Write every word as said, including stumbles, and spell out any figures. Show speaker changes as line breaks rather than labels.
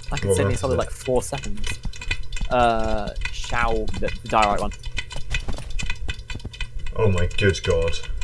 I could
What
send you
map
something
is
like four seconds. Uh, Shao, the, the diorite one.
Oh my good god.